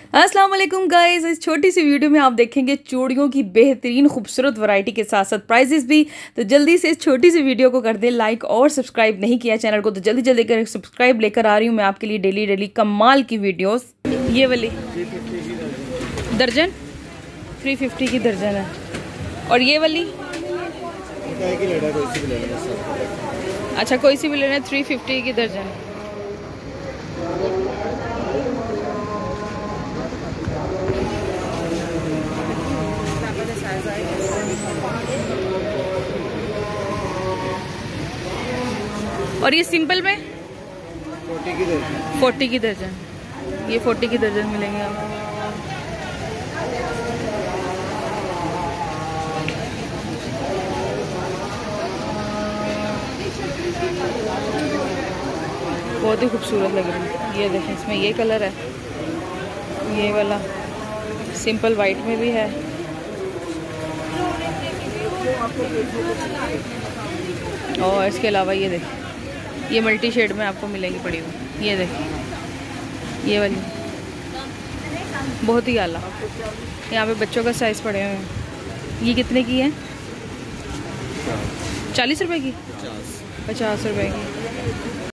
अस्सलाम वालेकुम गाइस, इस छोटी सी वीडियो में आप देखेंगे चूड़ियों की बेहतरीन खूबसूरत वैरायटी के साथ साथ प्राइजेस भी। तो जल्दी से इस छोटी सी वीडियो को कर दें लाइक, और सब्सक्राइब नहीं किया चैनल को तो जल्दी जल्दी कर सब्सक्राइब लेकर आ रही हूँ मैं आपके लिए डेली डेली कमाल की वीडियोस। ये वाली दर्जन 350 की दर्जन है, और ये वाली अच्छा कोई सी भी लेना है 350 की दर्जन। और ये सिंपल में 40 की दर्जन, ये 40 की दर्जन मिलेंगे आपको। बहुत ही खूबसूरत लग रही है। ये देखें, इसमें ये कलर है, ये वाला सिंपल वाइट में भी है, और इसके अलावा ये देखें ये मल्टी शेड में आपको मिलेगी पड़ी हुई। ये देखें ये वाली बहुत ही आला, यहाँ पे बच्चों का साइज़ पड़े हुए हैं। ये कितने की है? 40 रुपए की, 50 रुपए की।